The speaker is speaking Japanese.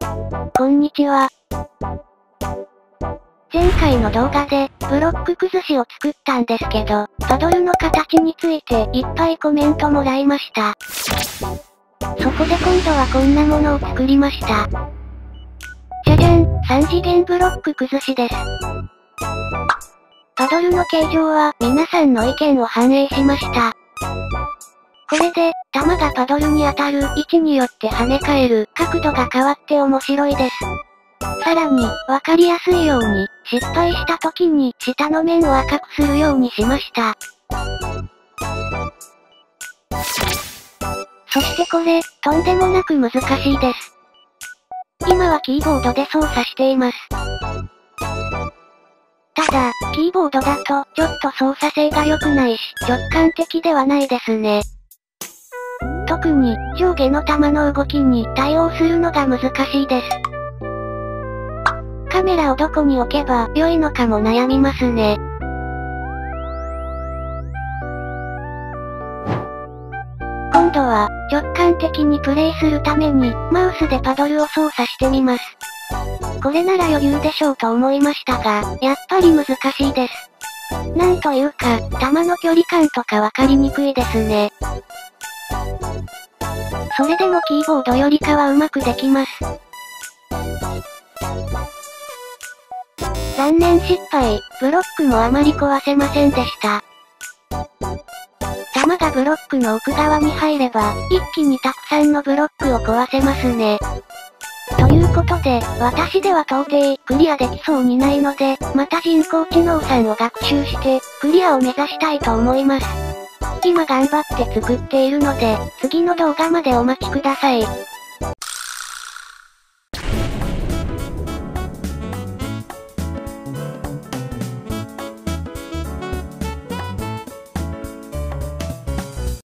こんにちは。前回の動画で、ブロック崩しを作ったんですけど、パドルの形についていっぱいコメントもらいました。そこで今度はこんなものを作りました。じゃじゃん、3次元ブロック崩しです。パドルの形状は皆さんの意見を反映しました。これで、弾がパドルに当たる位置によって跳ね返る角度が変わって面白いです。さらに、わかりやすいように、失敗した時に下の面を赤くするようにしました。そしてこれ、とんでもなく難しいです。今はキーボードで操作しています。ただ、キーボードだと、ちょっと操作性が良くないし、直感的ではないですね。特に、上下の弾の動きに対応するのが難しいです。カメラをどこに置けば良いのかも悩みますね。今度は、直感的にプレイするために、マウスでパドルを操作してみます。これなら余裕でしょうと思いましたが、やっぱり難しいです。なんというか、弾の距離感とかわかりにくいですね。それでもキーボードよりかはうまくできます。残念失敗、ブロックもあまり壊せませんでした。弾がブロックの奥側に入れば、一気にたくさんのブロックを壊せますね。ということで、私では到底クリアできそうにないので、また人工知能さんを学習して、クリアを目指したいと思います。今頑張って作っているので、次の動画までお待ちください。